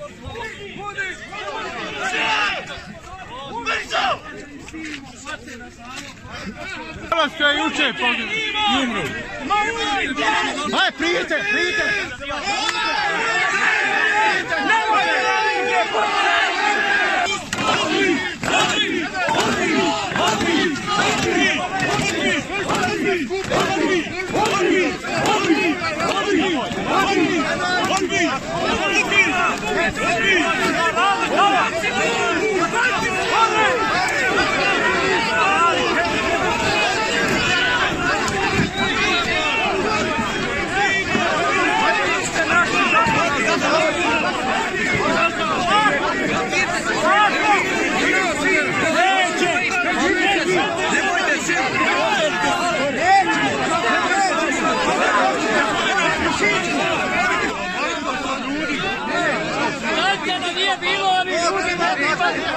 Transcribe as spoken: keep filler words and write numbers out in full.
Ono što je juče umro. Aj, prijete, prijete! Nije bilo, ali ljudi